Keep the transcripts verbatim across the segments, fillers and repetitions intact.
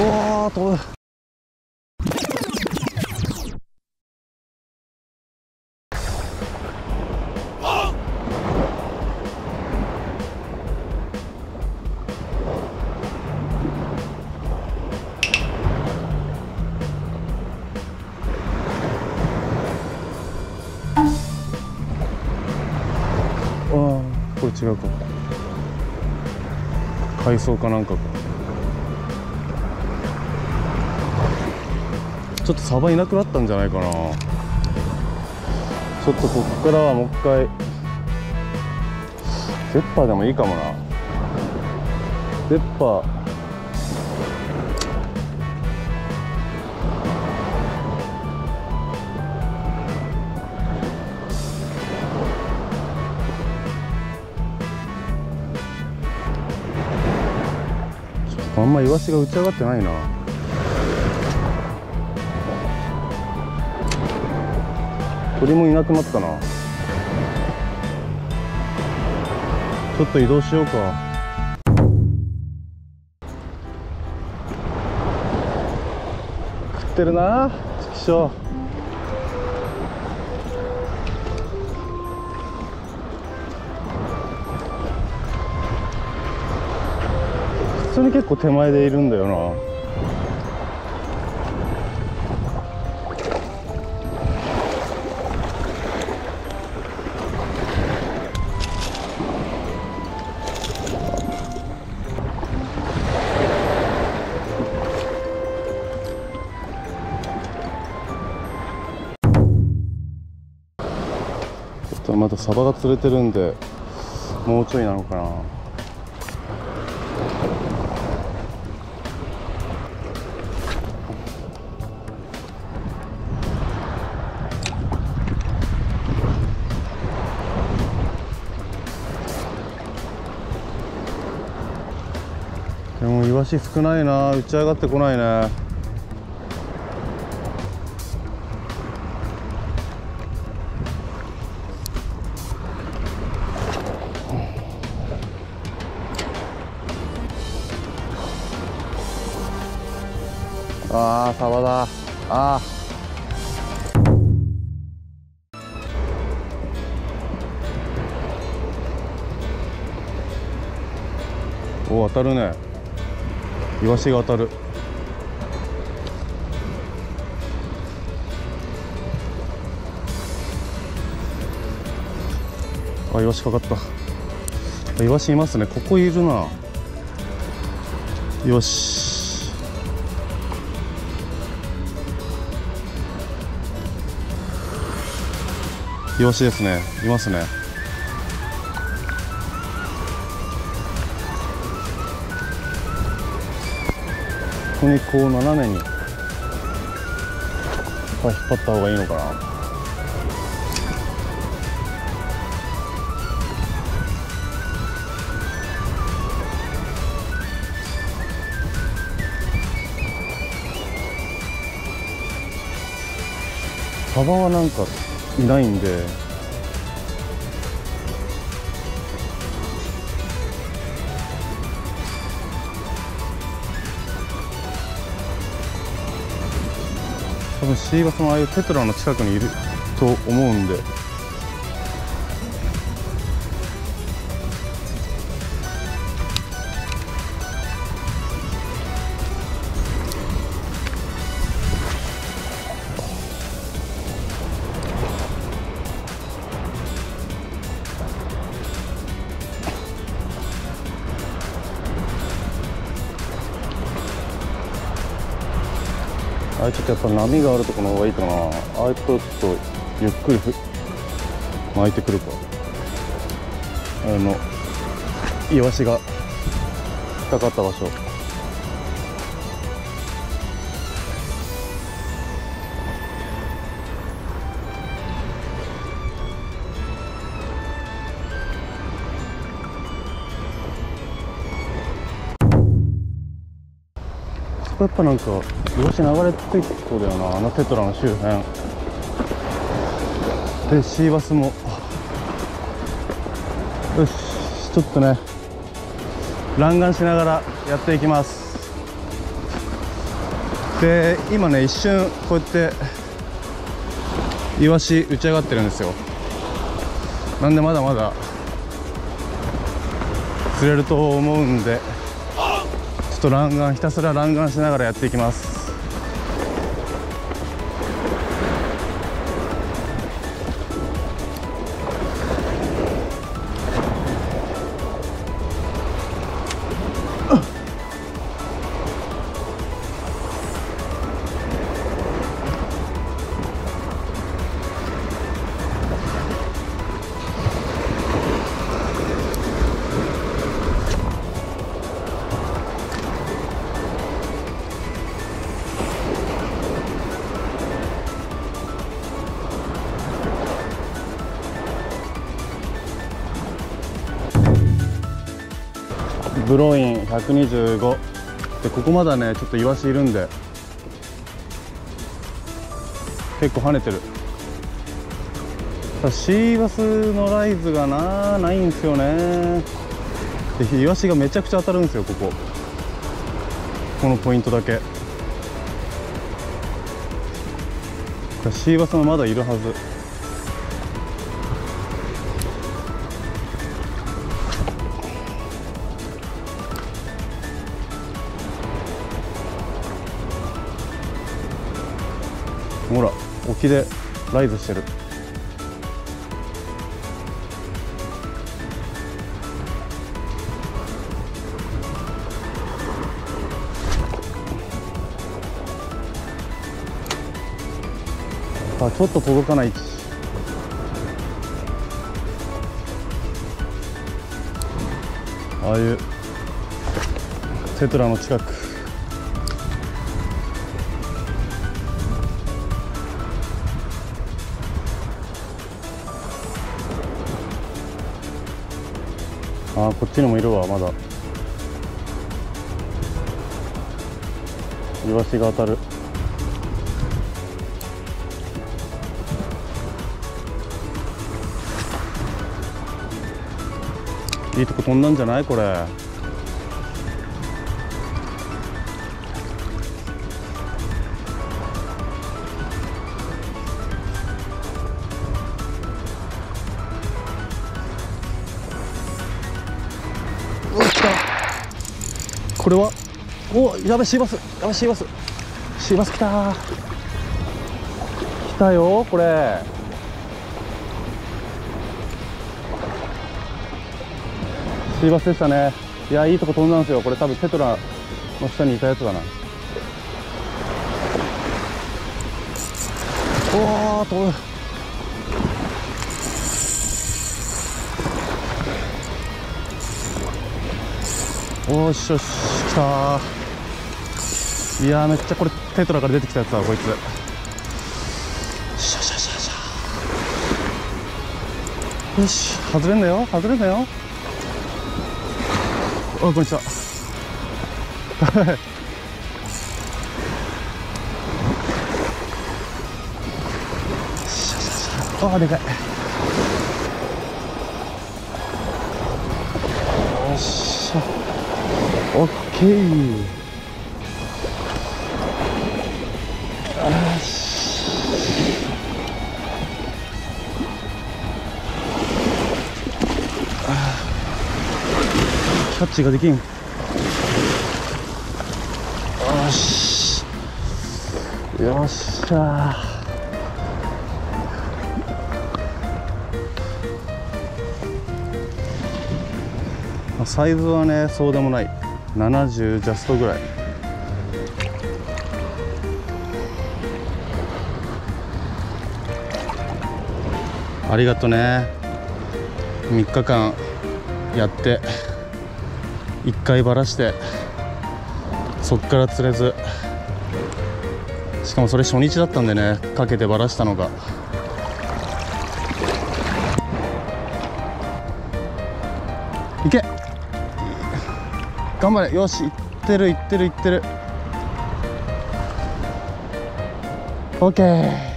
おー飛ぶ。ああ、これ違うか。海藻かなんかか。ちょっとサバいなくなったんじゃないかな。ちょっとここからはもう一回ゼッパーでもいいかもな。ゼッパーあんまイワシが打ち上がってないな。鳥もいなくなったな。ちょっと移動しようか。食ってるな、ちくしょう。普通に結構手前でいるんだよな。ちょっとまだサバが釣れてるんで、もうちょいなのかな。でもイワシ少ないな、打ち上がってこないね。ああ、サバだ。ああ。おお、当たるね。イワシが当たる。あ、イワシかかった。イワシいますね。ここいるな。よし。イワシですね。いますね。ここにこう斜めに引っ張った方がいいのかな。サバはなんかいないんで、多分シーバスもああいうテトラの近くにいると思うんで、あれちょっとやっぱ波があるところの方がいいかな。あれとちょっとゆっくりふ巻いてくるか。あのイワシが引っかかった場所。そこやっぱなんかイワシ流れ着いてきそうだよな、あのテトラの周辺で。シーバスもよし、ちょっとね弾丸しながらやっていきます。 で今ね一瞬こうやってイワシ打ち上がってるんですよ。なんでまだまだ釣れると思うんで、ちょっとランガンひたすらランガンしながらやっていきます。ブローインひゃくにじゅうごで、ここまだねちょっとイワシいるんで結構跳ねてる。ただシーバスのライズがなないんですよね。でイワシがめちゃくちゃ当たるんですよ、こここのポイントだけ。シーバスもまだいるはず。ほら沖でライズしてる。あ、ちょっと届かない位置。ああいうテトラの近く。あー、こっちにもいるわ。まだイワシが当たる。いいとこ飛んだんじゃないこれ。これはお、やべ、シーバス、やべ、シーバス、シーバス来たー、来たよこれ。シーバスでしたね。いや、いいとこ飛んだんですよ。これ多分テトラの下にいたやつだな。おお、飛ぶ。おーしよし、来たー。いやー、めっちゃこれテトラから出てきたやつだこいつ。シャシャシャシャ。よし、外れんだよ、外れんだよ。あ、こんにちは。シャシャシャ。あー、でかい。よっしゃ、オッケー。よし。キャッチができん。よし。よっしゃ。サイズはね、そうでもない。ななじゅうジャストぐらい。ありがとね。みっかかんやっていっかいバラしてそっから釣れず、しかもそれ初日だったんでね、かけてバラしたのが。いけ、頑張れ。よし、いってるいってるいってる。オッケー。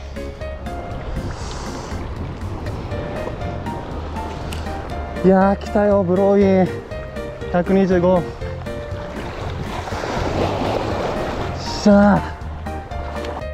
いやー、来たよブローインひゃくにじゅうご。しゃー。